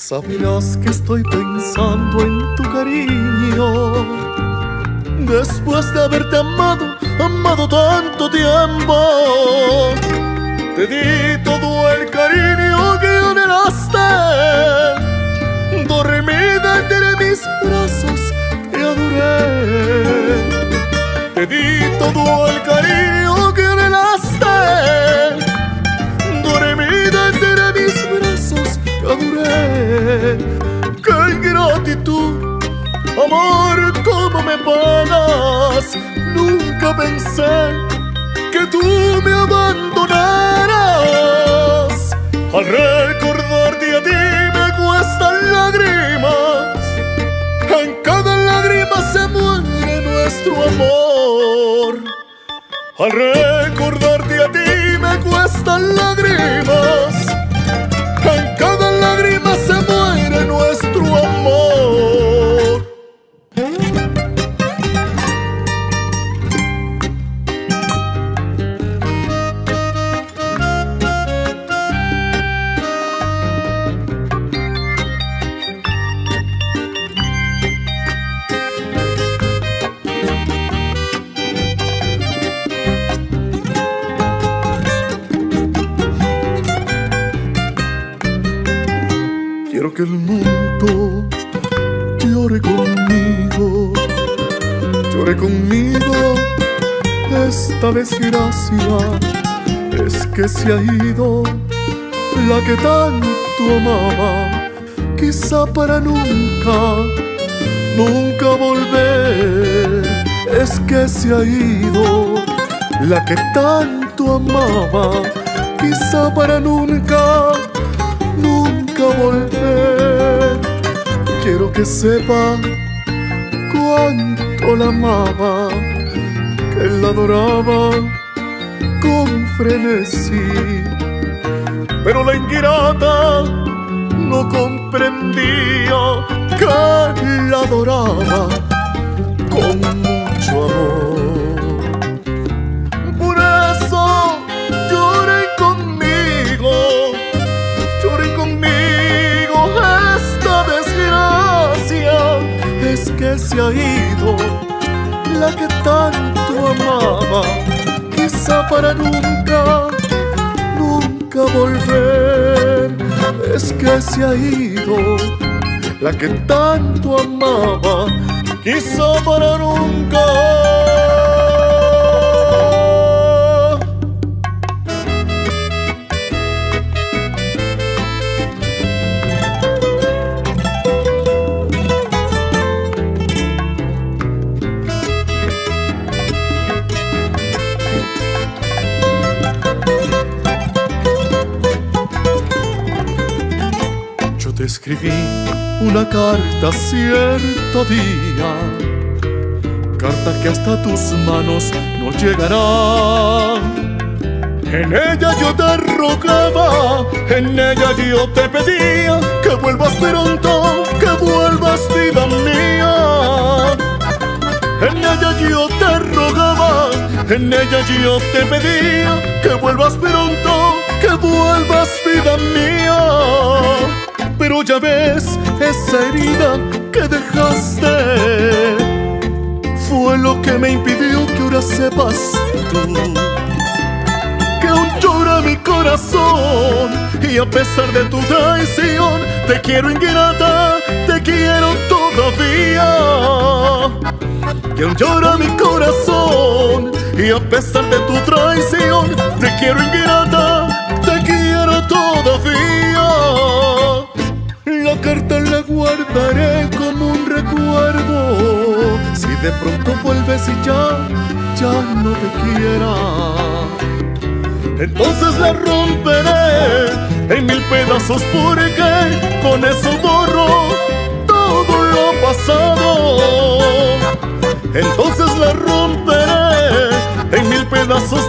Sabrás que estoy pensando en tu cariño, después de haberte amado tanto tiempo. Te di todo el cariño que anhelaste, dormida entre mis brazos te adoré. Te di todo el cariño que anhelaste, dormida entre mis brazos te adoré. ¡Qué ingratitud! Amor, ¿cómo me pagas? Nunca pensé que tú me abandonaras. Al recordarte a ti me cuestan lágrimas, en cada lágrima se muere nuestro amor. Al recordarte a ti me cuestan lágrimas, en cada lágrima se muere nuestro amor. Quiero que el mundo llore conmigo esta desgracia. Es que se ha ido la que tanto amaba, quizá para nunca volver. Es que se ha ido la que tanto amaba, quizá para nunca volver. Quiero que sepa cuánto la amaba, que la adoraba con frenesí. Pero la ingrata no comprendía que la adoraba con mucho amor. Por eso lloren conmigo esta desgracia. Es que se ha ido la que tanto amaba, quizá para nunca volver. Es que se ha ido la que tanto amaba, quizá para nunca. Te escribí una carta cierto día, carta que hasta tus manos no llegará. En ella yo te rogaba, en ella yo te pedía que vuelvas pronto, que vuelvas vida mía. En ella yo te rogaba, en ella yo te pedía que vuelvas pronto, que vuelvas vida mía. Pero ya ves, esa herida que dejaste fue lo que me impidió que ahora sepas tú que aún llora mi corazón. Y a pesar de tu traición, te quiero ingrata, te quiero todavía. Que aún llora mi corazón, y a pesar de tu traición, te quiero ingrata, te quiero todavía. La carta la guardaré como un recuerdo, si de pronto vuelves y ya no te quiera. Entonces la romperé en mil pedazos, porque con eso borro todo lo pasado. Entonces la romperé en mil pedazos,